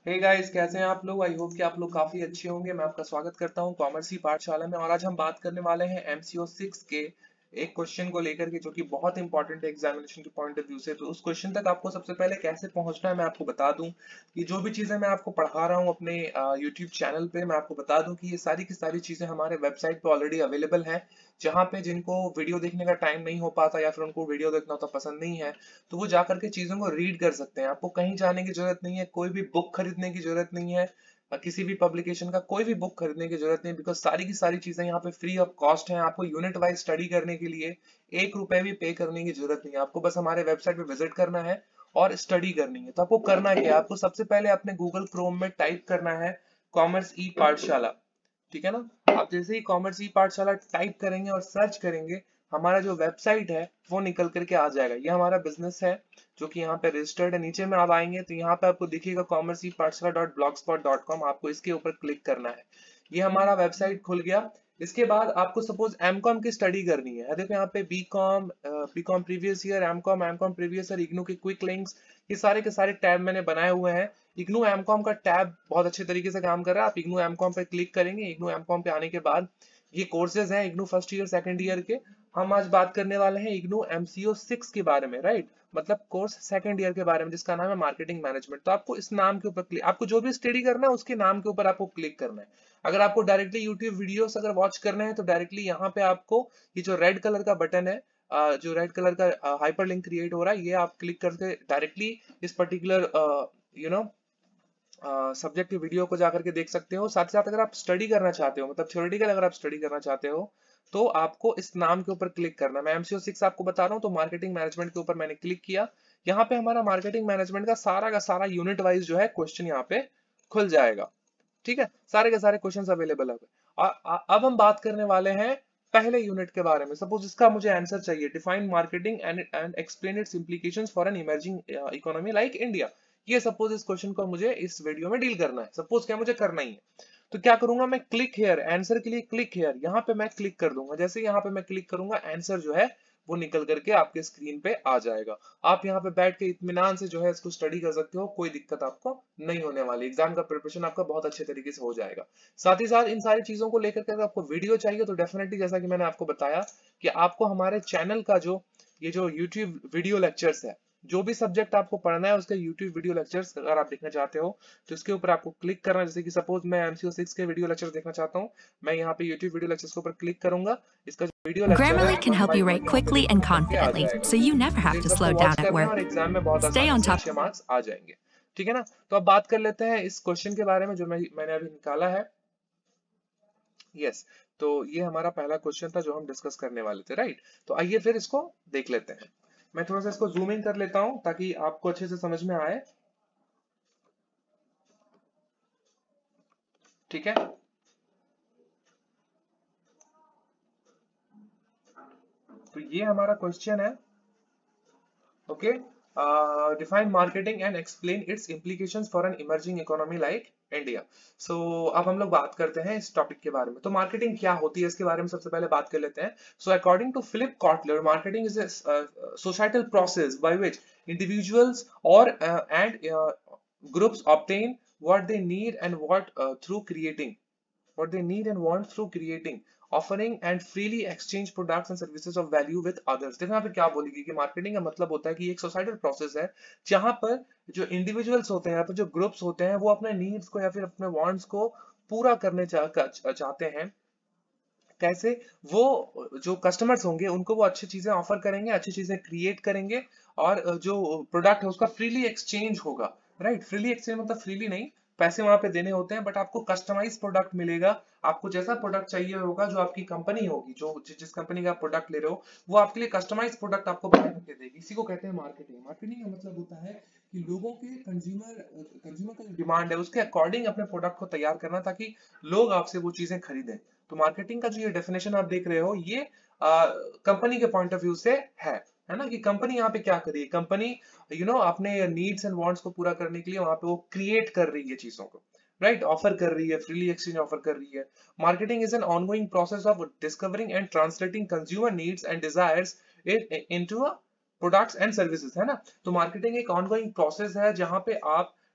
Hey guys, कैसे हैं आप लोग। आई होप कि आप लोग काफी अच्छे होंगे। मैं आपका स्वागत करता हूं कॉमर्स की पाठशाला में। और आज हम बात करने वाले हैं एमसीओ 6 के एक क्वेश्चन को लेकर के, जो कि बहुत इंपॉर्टेंट है एग्जामिनेशन के पॉइंट ऑफ व्यू से। तो उस क्वेश्चन तक आपको सबसे पहले कैसे पहुंचना है मैं आपको बता दूं कि जो भी चीजें मैं आपको पढ़ा रहा हूं अपने यूट्यूब चैनल पे, मैं आपको बता दूं कि ये सारी की सारी चीजें हमारे वेबसाइट पे ऑलरेडी अवेलेबल है। जहाँ पे जिनको वीडियो देखने का टाइम नहीं हो पाता या फिर उनको वीडियो देखना तो पसंद नहीं है, तो वो जाकर के चीजों को रीड कर सकते हैं। आपको कहीं जाने की जरूरत नहीं है, कोई भी बुक खरीदने की जरूरत नहीं है, किसी भी पब्लिकेशन का कोई भी बुक खरीदने की जरूरत नहीं, बिकॉज सारी की सारी चीजें यहाँ पे फ्री ऑफ कॉस्ट है। आपको यूनिट वाइज स्टडी करने के लिए 1 रुपए भी पे करने की जरूरत नहीं है। आपको बस हमारे वेबसाइट पे विजिट करना है और स्टडी करनी है। तो आपको करना क्या है, आपको सबसे पहले अपने गूगल क्रोम में टाइप करना है कॉमर्स ई पाठशाला। ठीक है ना। आप जैसे ही कॉमर्स ई पाठशाला टाइप करेंगे और सर्च करेंगे, हमारा जो वेबसाइट है वो निकल करके आ जाएगा। ये हमारा बिजनेस है जो कि यहाँ पे रजिस्टर्ड है। नीचे में आप आएंगे तो यहाँ पे आपको दिखेगा commercepathshala.blogspot.com। आपको इसके ऊपर क्लिक करना है। ये हमारा वेबसाइट खुल गया। इसके बाद आपको सपोज एमकॉम की स्टडी करनी है। देखो यहाँ पे B Com previous year, M Com previous year, IGNOU के क्विक लिंक्स, ये सारे के सारे टैब मैंने बनाए हुए हैं। इग्नू एमकॉम का टैब बहुत अच्छे तरीके से काम कर रहा है। आप इग्नू एमकॉम पे क्लिक करेंगे। इग्नू एमकॉम पे आने के बाद ये कोर्सेज हैं IGNOU first year second year के। हम आज बात करने वाले हैं इग्नू एमसीओ 6 के बारे में, राइट। मतलब कोर्स सेकंड ईयर के बारे में, जिसका नाम है मार्केटिंग मैनेजमेंट। तो आपको इस नाम के ऊपर क्लिक, आपको जो भी स्टडी करना है उसके नाम के ऊपर आपको क्लिक करना है। अगर आपको डायरेक्टली यूट्यूब वीडियोस अगर वॉच करना है तो डायरेक्टली यहाँ पे आपको ये जो रेड कलर का बटन है, जो रेड कलर का हाइपर लिंक क्रिएट हो रहा है, ये आप क्लिक करके डायरेक्टली इस पर्टिकुलर यू नो सब्जेक्ट की वीडियो को जाकर के देख सकते हो। साथ ही साथ अगर आप स्टडी करना चाहते हो, मतलब थ्योरेटिकल अगर आप स्टडी करना चाहते हो, तो आपको इस नाम के ऊपर क्लिक करना है। मैं एमसीओ 6 आपको बता रहा हूँ, तो मार्केटिंग मैनेजमेंट के ऊपर मैंने क्लिक किया। यहाँ पे हमारा मार्केटिंग मैनेजमेंट का सारा यूनिट वाइज जो है क्वेश्चन यहाँ पे खुल जाएगा। ठीक है, सारे के सारे क्वेश्चंस अवेलेबल है। अब हम बात करने वाले हैं पहले यूनिट के बारे में। सपोज इसका मुझे आंसर चाहिए, define marketing and explain its implications for an emerging economy like India. ये सपोज इस क्वेश्चन को मुझे इस वीडियो में डील करना है। सपोज क्या मुझे करना ही है, तो क्या करूंगा मैं, क्लिक हेयर, आंसर के लिए क्लिक हेयर, यहाँ पे मैं क्लिक कर दूंगा। जैसे यहाँ पे मैं क्लिक करूंगा, आंसर जो है वो निकल करके आपके स्क्रीन पे आ जाएगा। आप यहाँ पे बैठ के इत्मीनान से जो है इसको स्टडी कर सकते हो। कोई दिक्कत आपको नहीं होने वाली। एग्जाम का प्रिपरेशन आपका बहुत अच्छे तरीके से हो जाएगा। साथ ही साथ इन सारी चीजों को लेकर के अगर आपको वीडियो चाहिए तो डेफिनेटली, जैसा कि मैंने आपको बताया, कि आपको हमारे चैनल का ये जो यूट्यूब वीडियो लेक्चर्स है, जो भी सब्जेक्ट आपको पढ़ना है उसके यूट्यूब वीडियो लेक्चर्स अगर आप देखना चाहते हो तो इसके ऊपर आपको क्लिक करना है। जैसे कि सपोज मैं एमसीओ 6 के वीडियो लेक्चर देखना चाहता हूँ, मैं यहाँ पे यूट्यूब वीडियो लेक्चर्स के ऊपर क्लिक करूंगा। इसका जो वीडियो लेक्चर है Grammarly can help you 1 by 1 write यहाँ पे quickly निकल and करके आ confidently, जाएगा। so you never तो have इन to सबको slow वॉच down at करना है work. और एग्जाम में बहुत Stay आसानी on से top. अच्छे मार्क्स आ जाएंगे। ठीक है ना। तो अब बात कर लेते हैं इस क्वेश्चन के बारे में जो मैंने अभी निकाला है। यस, तो ये हमारा पहला क्वेश्चन था जो हम डिस्कस करने वाले थे, राइट। तो आइए फिर इसको देख लेते हैं। मैं थोड़ा सा इसको जूम इन कर लेता हूं ताकि आपको अच्छे से समझ में आए। ठीक है। तो ये हमारा क्वेश्चन है। Okay, define marketing and explain its implications for an emerging economy like India. So अब हम लोग बात करते हैं इस टॉपिक के बारे में। तो मार्केटिंग क्या होती है इसके बारे में सबसे पहले बात कर लेते हैं। So according to Philip Kotler, marketing is a societal process by which individuals or and groups obtain what they need and what they need and want through creating, offering and freely exchange products and services of value with others। देखो यहाँ पे क्या बोलेगी कि marketing का मतलब होता है कि एक सोसाइटल प्रोसेस है जहां पर जो इंडिविजुअल्स होते हैं, यहाँ पर जो ग्रुप्स होते हैं, वो अपने नीड्स को या फिर अपने वांट्स को पूरा करने चाहते हैं। कैसे? वो जो कस्टमर्स होंगे उनको वो अच्छी चीजें ऑफर करेंगे, अच्छी चीजें क्रिएट करेंगे, और जो प्रोडक्ट है उसका फ्रीली एक्सचेंज होगा, राइट। फ्रीली एक्सचेंज मतलब फ्रीली नहीं, पैसे वहां पे देने होते हैं, बट आपको कस्टमाइज प्रोडक्ट मिलेगा। आपको जैसा प्रोडक्ट चाहिए होगा, जो आपकी कंपनी होगी, जो जिस कंपनी का आप प्रोडक्ट ले रहे हो, वो आपके लिए कस्टमाइज प्रोडक्ट आपको बना के देगी। इसी को कहते हैं मार्केटिंग। मार्केटिंग का मतलब होता है कि लोगों के कंज्यूमर का जो डिमांड है उसके अकॉर्डिंग अपने प्रोडक्ट को तैयार करना, ताकि लोग आपसे वो चीजें खरीदें। तो मार्केटिंग का जो ये डेफिनेशन आप देख रहे हो, ये कंपनी के पॉइंट ऑफ व्यू से है ना, कि कंपनी यहाँ पे क्या कर रही है। कंपनी अपने नीड्स एंड वांट्स को पूरा करने के लिए वहां पे वो क्रिएट कर रही है चीजों को, राइट, ऑफर कर रही है, फ्रीली एक्सचेंज ऑफर कर रही है। Marketing is an ongoing process of discovering and translating consumer needs and desires into products and services, है ना। तो मार्केटिंग एक ऑनगोइंग प्रोसेस है जहां पे आप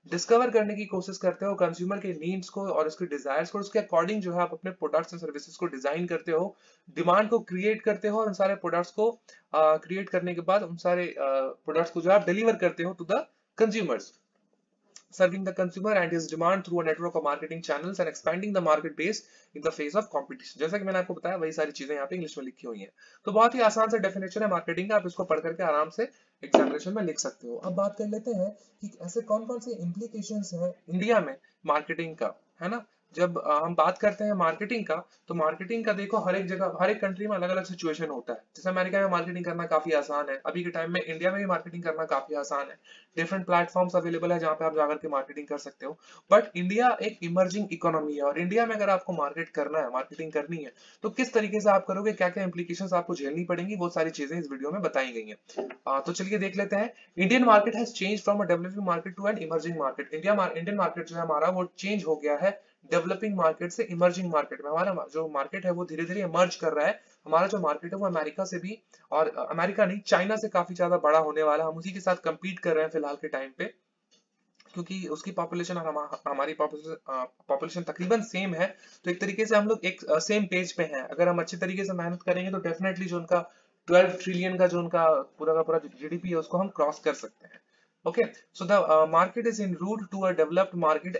डिस्कवर करने की कोशिश करते हो कंज्यूमर के नीड्स को और उसके डिजायर्स को, उसके अकॉर्डिंग जो है आप अपने प्रोडक्ट्स एंड सर्विसेज को डिजाइन करते हो, डिमांड को क्रिएट करते हो और उन सारे प्रोडक्ट्स को क्रिएट करने के बाद उन सारे प्रोडक्ट्स को जो आप डिलीवर करते हो to the consumers, serving the consumer and his demand through a network of marketing channels and expanding the market base in the face of competition। जैसा कि मैंने आपको बताया वही सारी चीजें यहाँ पे इंग्लिश में लिखी हुई हैं। तो बहुत ही आसान सा डेफिनेशन है मार्केटिंग का, आप इसको पढ़ करके आराम से एग्जामिनेशन में लिख सकते हो। अब बात कर लेते हैं कि ऐसे कौन कौन से इम्प्लीकेशंस हैं इंडिया में मार्केटिंग का, है ना। जब हम बात करते हैं मार्केटिंग का, तो मार्केटिंग का देखो हर एक जगह हर एक कंट्री में अलग अलग सिचुएशन होता है। जैसे अमेरिका में मार्केटिंग करना काफी आसान है, अभी के टाइम में इंडिया में भी मार्केटिंग करना काफी आसान है, डिफरेंट प्लेटफॉर्म्स अवेलेबल है जहाँ पे आप जाकर के मार्केटिंग कर सकते हो। बट इंडिया एक इमर्जिंग इकोनॉमी है और इंडिया में अगर आपको मार्केट करना है, मार्केटिंग करनी है, तो किस तरीके से आप करोगे, क्या क्या इंप्लीकेशंस आपको झेलनी पड़ेंगी, वो सारी चीजें इस वीडियो में बताई गई हैं। तो चलिए देख लेते हैं। Indian market has change from a developing market to an emerging market. Indian market जो है हमारा वो चेंज हो गया है डेवलपिंग मार्केट से इमर्जिंग मार्केट में। हमारा जो मार्केट है वो धीरे धीरे इमर्ज कर रहा है। हमारा जो मार्केट है वो अमेरिका से भी, और अमेरिका नहीं चाइना से काफी ज्यादा बड़ा होने वाला है। हम उसी के साथ compete कर रहे हैं फिलहाल के टाइम पे, क्योंकि उसकी पॉपुलेशन और हमारी पॉपुलेशन तकरीबन सेम है। तो एक तरीके से हम लोग एक सेम पेज पे हैं। अगर हम अच्छे तरीके से मेहनत करेंगे तो डेफिनेटली जो उनका 12 ट्रिलियन का जो उनका पूरा का पूरा जीडीपी है उसको हम क्रॉस कर सकते हैं। Okay, so the market is en route to a developed market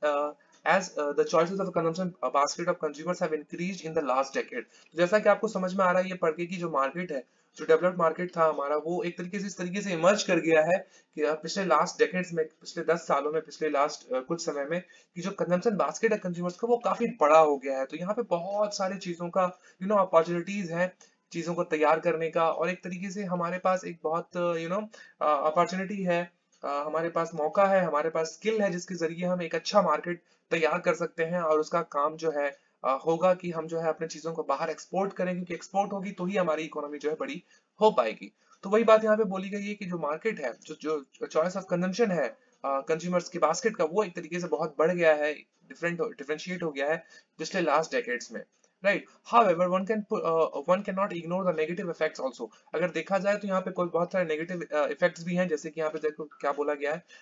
as the choices of consumption basket of consumers have increased in the last decade। तो जैसा कि आपको समझ में आ रहा है ये पढ़ के कि जो मार्केट है, जो डेवलप्ड मार्केट था हमारा, वो एक तरीके से इस तरीके से इमर्ज कर गया है कि पिछले लास्ट डेकेड्स में, पिछले 10 सालों में, पिछले लास्ट कुछ समय में, कि जो कंजम्पशन बास्केट है कंज्यूमर्स का वो काफी बड़ा हो गया है। तो यहाँ पे बहुत सारी चीजों का अपॉर्चुनिटीज है चीजों को तैयार करने का, और एक तरीके से हमारे पास एक बहुत अपॉर्चुनिटी है, हमारे पास मौका है, हमारे पास स्किल है जिसके जरिए हम एक अच्छा मार्केट तैयार कर सकते हैं। और उसका काम जो है होगा कि हम जो है अपने चीजों को बाहर एक्सपोर्ट करें, क्योंकि एक्सपोर्ट होगी तो ही हमारी इकोनॉमी जो है बड़ी हो पाएगी। तो वही बात यहाँ पे बोली गई है कि जो मार्केट है, जो जो चॉइस ऑफ कंजम्पशन है कंज्यूमर्स की बास्केट का, वो एक तरीके से बहुत बढ़ गया है, डिफरेंशिएट हो गया है पिछले लास्ट डेकेड्स में। Right, however one cannot ignore the negative effects also। अगर देखा जाए तो यहाँ पे कोई बहुत सारे नेगेटिव इफेक्ट्स भी हैं, जैसे कि यहाँ पे देखो क्या बोला गया है,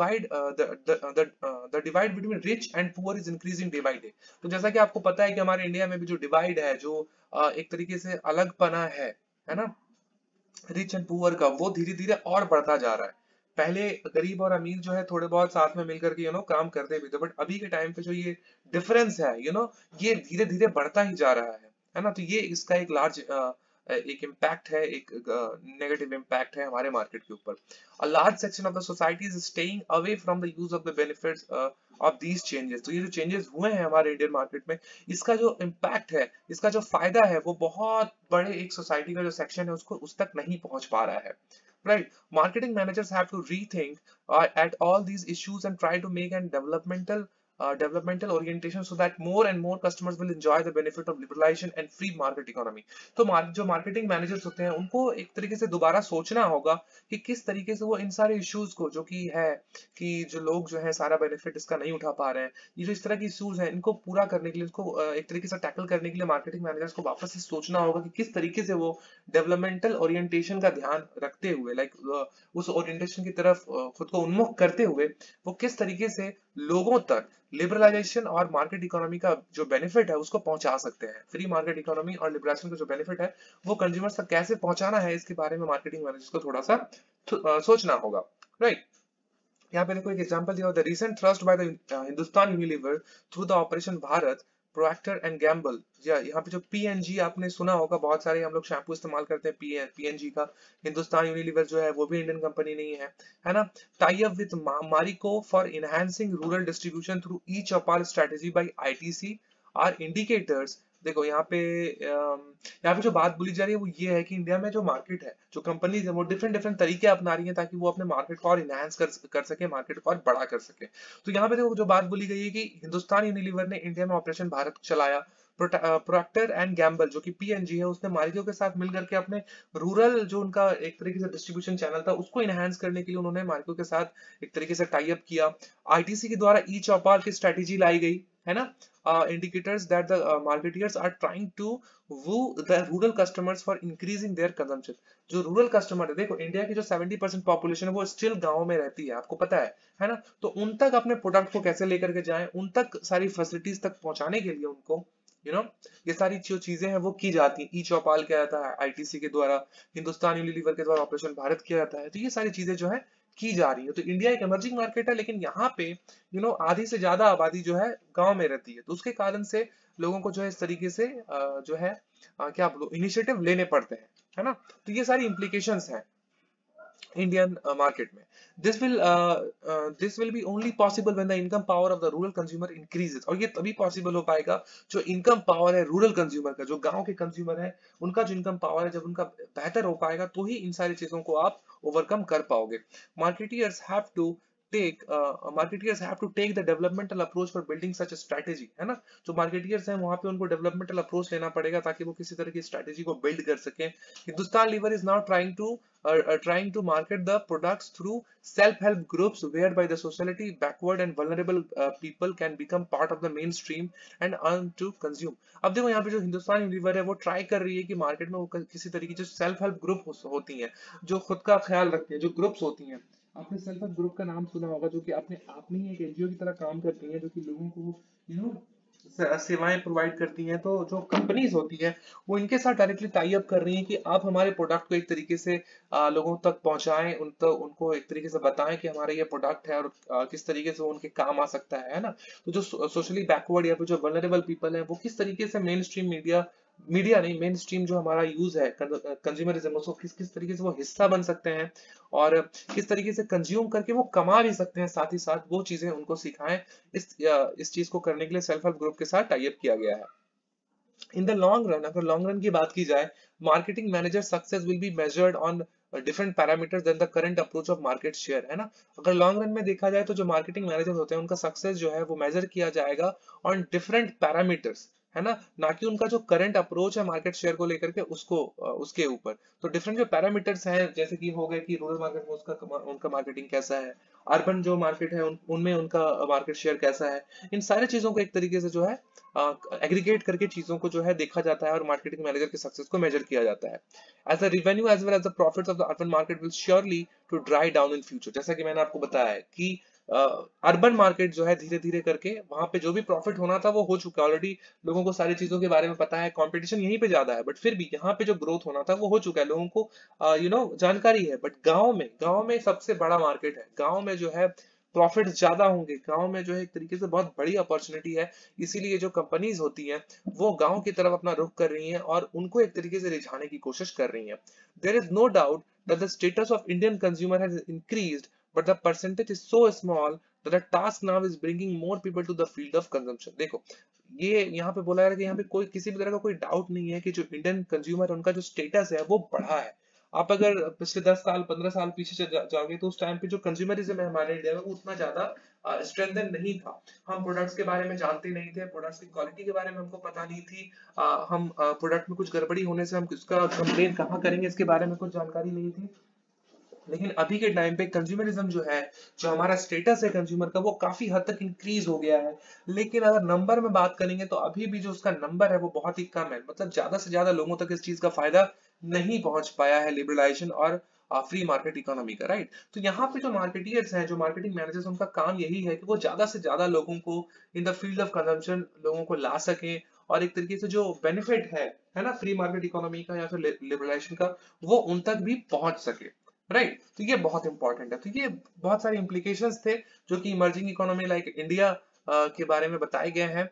the divide between rich and poor is increasing day by day। तो जैसा कि आपको पता है कि हमारे इंडिया में भी जो डिवाइड है, जो एक तरीके से अलगपना है ना, रिच एंड पुअर का, वो धीरे धीरे और बढ़ता जा रहा है। पहले गरीब और अमीर जो है थोड़े बहुत साथ में मिलकर के काम करते भी थे, बट अभी के टाइम पे जो ये डिफरेंस है ये धीरे धीरे बढ़ता ही जा रहा है ना। तो ये इसका एक लार्ज एक इम्पैक्ट है, एक नेगेटिव इम्पैक्ट है हमारे मार्केट के ऊपर। A large section of the society is staying away from the use of the benefits of these changes. तो ये जो चेंजेस हुए हैं हमारे इंडियन मार्केट में, इसका जो इम्पैक्ट है, इसका जो फायदा है, वो बहुत बड़े एक सोसाइटी का जो सेक्शन है उसको उस तक नहीं पहुंच पा रहा है। Right, marketing managers have to rethink at all these issues and try to make an developmental orientation so that more and more customers will enjoy the benefit of liberalization and free market economy। तो जो marketing managers होते हैं उनको एक तरीके से दोबारा सोचना होगा कि किस तरीके से वो इन सारे इश्यूज को, जो कि है कि जो लोग जो है सारा बेनिफिट इसका नहीं उठा पा रहे हैं, ये जो इस तरह की इश्यूज हैं, इनको पूरा करने के लिए, इसको एक तरीके से टैकल करने के लिए मार्केटिंग मैनेजर्स को वापस से सोचना होगा कि किस तरीके से वो डेवलपमेंटल ओरिएंटेशन का ध्यान रखते हुए, उस ओरिएंटेशन की तरफ खुद को उन्मुख करते हुए, वो किस तरीके से लोगों तक लिबरलाइजेशन और मार्केट इकोनॉमी का जो बेनिफिट है उसको पहुंचा सकते हैं। फ्री मार्केट इकोनॉमी और लिबरलाइजेशन का जो बेनिफिट है वो कंज्यूमर्स तक कैसे पहुंचाना है, इसके बारे में मार्केटिंग मैनेजर्स को थोड़ा सा सोचना होगा। राइट, यहाँ पे देखो एक एग्जांपल दिया, the recent thrust by the Hindustan Unilever through the operation Bharat Procter and Gamble. यहाँ पे जो पीएनजी आपने सुना होगा, बहुत सारे हम लोग शैम्पू इस्तेमाल करते हैं पीएनजी का। हिंदुस्तान यूनिलीवर जो है वो भी इंडियन कंपनी नहीं है ना। Tie up with Marico for enhancing rural distribution through each of our strategy by ITC are indicators. देखो यहाँ पे जो बात बोली जा रही है वो ये है कि इंडिया में जो मार्केट है, जो कंपनीज है, वो डिफरेंट डिफरेंट तरीके अपना रही है ताकि वो अपने मार्केट को और इनहैंस कर सके, मार्केट को और बड़ा कर सके। तो यहाँ पे देखो जो बात बोली गई है कि हिंदुस्तान यूनिलीवर ने इंडिया में ऑपरेशन भारत चलाया, प्रोक्टर एंड गैम्बल जो कि पीएनजी है, उसने मारिको के साथ मिलकर के अपने रूरल जो उनका एक तरीके से डिस्ट्रीब्यूशन चैनल था उसको इनहैंस करने के लिए उन्होंने मारिको के साथ एक तरीके से टाई अप किया। आईटीसी के द्वारा ईच ऑफ आवर की स्ट्रेटेजी लाई गई, है ना। Indicators that the marketeers are trying to woo the rural customers for increasing their consumption। जो रूरल कस्टमर है, देखो इंडिया की जो 70% पॉपुलेशन है वो स्टिल गांव में रहती है, आपको पता है ना। तो उन तक अपने प्रोडक्ट को कैसे लेकर के जाएं, उन तक सारी फैसिलिटीज तक पहुंचाने के लिए उनको ये सारी जो चीजें हैं वो की जाती हैं। ई चौपाल किया जाता है आईटीसी के द्वारा, हिंदुस्तान यूनिलीवर के द्वारा ऑपरेशन भारत किया जाता है। तो ये सारी चीजें जो है की जा रही है। तो इंडिया एक इमर्जिंग मार्केट है, लेकिन यहाँ पे आधी से ज्यादा आबादी जो है गांव में रहती है। तो उसके कारण से लोगों को जो है इस तरीके से जो है क्या बोलो इनिशिएटिव लेने पड़ते हैं, है ना। तो ये सारी implications हैं इंडियन मार्केट में। This will be only possible when the income power of the rural consumer increases, और ये तभी पॉसिबल हो पाएगा जो इनकम पावर है रूरल कंज्यूमर का, जो गांव के कंज्यूमर है उनका जो इनकम पावर है जब उनका बेहतर हो पाएगा, तो ही इन सारी चीजों को आप ओवरकम कर पाओगे। Marketeers have to marketeers have to take the developmental approach for building such a strategy, है ना। जो मार्केटियर्स हैं वहां पे उनको डेवलपमेंटल अप्रोच लेना पड़ेगा ताकि वो किसी तरह की स्ट्रेटेजी को बिल्ड कर सकें। Hindustan Lever is now trying to market the products through self-help groups whereby the society backward and vulnerable people can become part of the mainstream and earn to consume। अब देखो यहाँ पे जो हिंदुस्तान यूनिलीवर है वो ट्राई कर रही है कि मार्केट में वो किसी तरीके की जो सेल्फ हेल्प ग्रुप होती हैं, जो खुद का ख्याल रखती हैं, जो ग्रुप्स होती हैं। आपने सेल्फ हेल्प ग्रुप का नाम सुना होगा, जो कि अपने आप में ही एक एनजीओ की तरह काम करती हैं, जो कि लोगों को सेवाएं प्रोवाइड करती हैं। तो जो कंपनीज होती है वो इनके साथ डायरेक्टली टाई अप कर रही हैं कि आप हमारे प्रोडक्ट को एक तरीके से लोगों तक पहुंचाएं, उनको एक तरीके से बताएं कि हमारा ये प्रोडक्ट है और किस तरीके से वो उनके काम आ सकता है ना। तो जो सोशली बैकवर्ड या फिर जो वल्नरेबल पीपल है वो किस तरीके से मेन स्ट्रीम मीडिया नहीं, मेन स्ट्रीम जो हमारा यूज है कंज्यूमरिज्म, उसको किस किस तरीके से वो हिस्सा बन सकते हैं और किस तरीके से कंज्यूम करके वो कमा भी सकते हैं, साथ ही साथ वो चीजें उनको सिखाएं। इस चीज को करने के लिए सेल्फ हेल्प ग्रुप के साथ टाई अप किया गया है। इन द लॉन्ग रन, अगर लॉन्ग रन की बात की जाए, marketing manager success will be measured on different parameters than the current approach of market share, है ना। अगर लॉन्ग रन में देखा जाए तो जो मार्केटिंग मैनेजर होते हैं उनका सक्सेस जो है वो मेजर किया जाएगा ऑन डिफरेंट पैरामीटर्स, है ना कि उनका जो करंट अप्रोच है मार्केट शेयर को लेकर के उसके ऊपर। तो डिफरेंट जो पैरामीटर्स हैं, जैसे कि हो गए कि रूरल मार्केट में उनका मार्केटिंग कैसा है, अर्बन जो मार्केट है उनमें उनका मार्केट शेयर कैसा है, इन सारी चीजों को एक तरीके से जो है एग्रीगेट करके चीजों को जो है देखा जाता है और मार्केटिंग मैनेजर के सक्सेस को मेजर किया जाता है। As a revenue as well as the profits of the urban market will surely to dry down in future. जैसा कि मैंने आपको बताया है कि अर्बन मार्केट जो है धीरे धीरे करके वहां पे जो भी प्रॉफिट होना था वो हो चुका है ऑलरेडी, लोगों को सारी चीजों के बारे में पता है, कंपटीशन यहीं पे ज्यादा है, बट फिर भी यहाँ पे जो ग्रोथ होना था वो हो चुका है, लोगों को जानकारी है। बट गांव में सबसे बड़ा मार्केट है, गांव में जो है प्रॉफिट ज्यादा होंगे, गांव में जो है एक तरीके से बहुत बड़ी अपॉर्चुनिटी है। इसीलिए जो कंपनीज होती हैं वो गांव की तरफ अपना रुख कर रही हैं और उनको एक तरीके से रिझाने की कोशिश कर रही हैं। There is no doubt that the status of Indian consumer has increased, but the percentage is so small that the task now is bringing more people to the field of consumption। देखो ये यहाँ पे बोला है कि यहाँ पे कोई किसी भी तरह का कोई डाउट नहीं है कि जो इंडियन कंज्यूमर है उनका जो स्टेटस है वो बढ़ा है। आप अगर पिछले 10 साल 15 साल पीछे जाओगे तो उस टाइम पे जो कंज्यूमरिज्म है हमारे इंडिया में वो उतना ज्यादा स्ट्रेंथन नहीं था। हम प्रोडक्ट्स के बारे में जानते नहीं थे, प्रोडक्ट्स की क्वालिटी के बारे में हमको पता नहीं थी, हम प्रोडक्ट में कुछ गड़बड़ी होने से हम उसका कंप्लेन कहाँ करेंगे इसके बारे में कुछ जानकारी नहीं थी। लेकिन अभी के टाइम पे कंज्यूमरिज्म जो है, जो हमारा स्टेटस है कंज्यूमर का, वो काफी हद तक इंक्रीज हो गया है। लेकिन अगर नंबर में बात करेंगे तो अभी भी जो उसका नंबर है वो बहुत ही कम है, मतलब ज्यादा से ज्यादा लोगों तक इस चीज का फायदा नहीं पहुंच पाया है लिबरलाइजेशन और फ्री मार्केट इकोनॉमी का, राइट। तो यहाँ पे जो मार्केटियर्स हैं, जो मार्केटिंग मैनेजर्स, उनका काम यही है कि वो ज्यादा से ज्यादा लोगों को in the field of consumption लोगों को ला सके और एक तरीके से जो बेनिफिट है ना फ्री मार्केट इकोनॉमी का या फिर लिबरलाइजेशन का, वो उन तक भी पहुंच सके, राइट। तो ये बहुत इंपॉर्टेंट है। तो ये बहुत सारे implications थे जो कि इमर्जिंग इकोनॉमी लाइक इंडिया के बारे में बताए गए हैं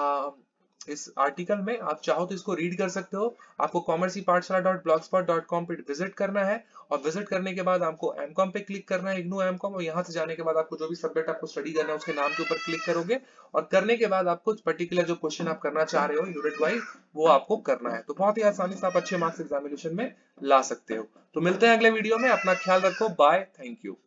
इस आर्टिकल में। आप चाहो तो इसको रीड कर सकते हो। आपको commercepathshala.blogspot.com पे विजिट करना है और विजिट करने के बाद आपको एमकॉम पे क्लिक करना है, इग्नू एमकॉम, और यहाँ से जाने के बाद आपको जो भी सब्जेक्ट आपको स्टडी करना है उसके नाम के ऊपर क्लिक करोगे और करने के बाद आपको पर्टिकुलर जो क्वेश्चन आप करना चाह रहे हो यूनिट वाइज वो आपको करना है। तो बहुत ही आसानी से आप अच्छे मार्क्स एग्जामिनेशन में ला सकते हो। तो मिलते हैं अगले वीडियो में, अपना ख्याल रखो, बाय, थैंक यू।